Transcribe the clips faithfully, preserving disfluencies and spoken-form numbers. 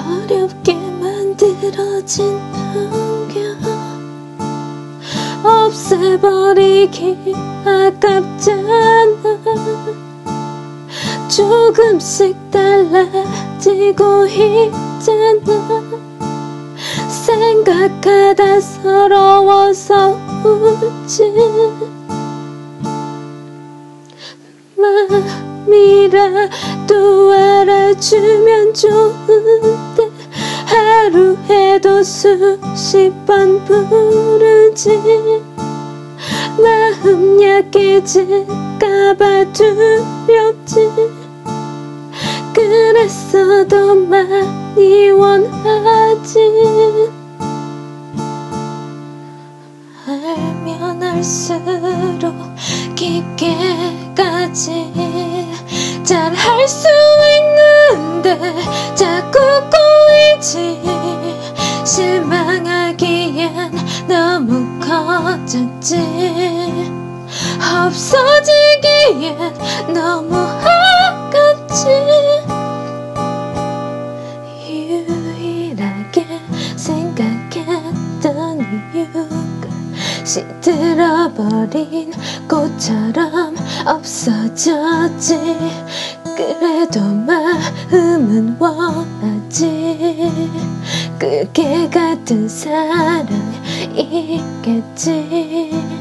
어렵게 만들어진 풍경 없애버리기 아깝잖아. 조금씩 달라지고 있잖아. 생각하다 서러워서 울지. 마음이라도 알아주면 좋은데 하루에도 수십 번 부르지. 마음 약해질까봐 두렵지. 그래서 더 많이 원하지. 알면 알수록 깊게 가지. 잘할 수 있는데 자꾸 꼬이지. 실망하기엔 너무 커졌지. 없어지기엔 너무 아깝지. 유일하게 생각했던 이유가 시들어버린 꽃처럼 없어졌지. 그래도 마음은 원하지. 그게 같은 사랑이겠지.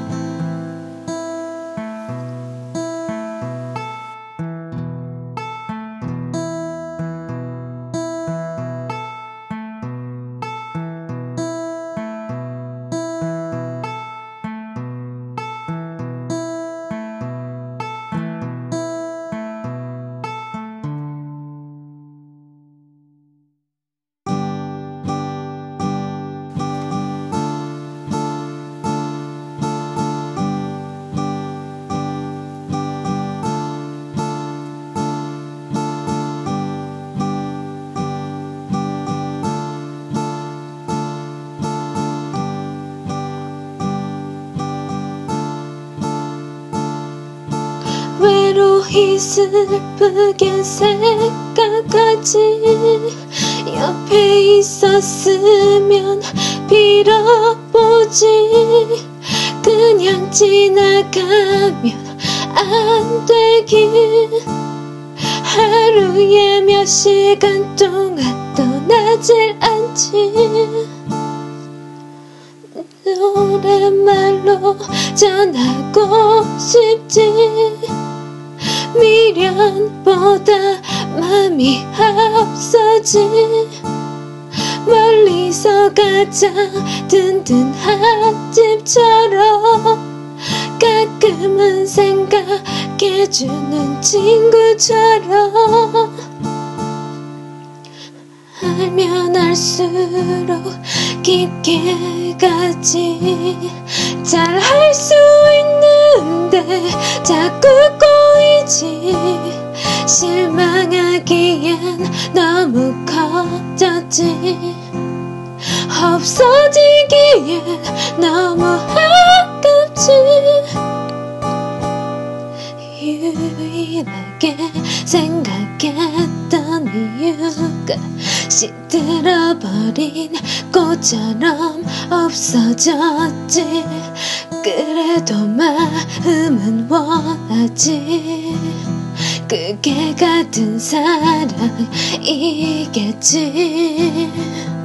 외로이 슬프게 생각하지. 옆에 있었으면 빌어보지. 그냥 지나가면 안 되길. 하루에 몇 시간 동안 떠나질 않지. 노랫말로 전하고 싶지. 미련보다 맘이 앞서지. 멀리서 가장 든든한 집처럼 가끔은 생각해주는 친구처럼. 알면 알수록 깊게 가지. 잘할 수 있는데 자꾸 꼬이지. 실망하기엔 너무 커졌지. 없어지기엔 너무 아깝지. 유일하게 생각했던 이유가 시들어버린 꽃처럼 없어졌지. 그래도 마음은 원하지. 그게 같은 사랑이겠지.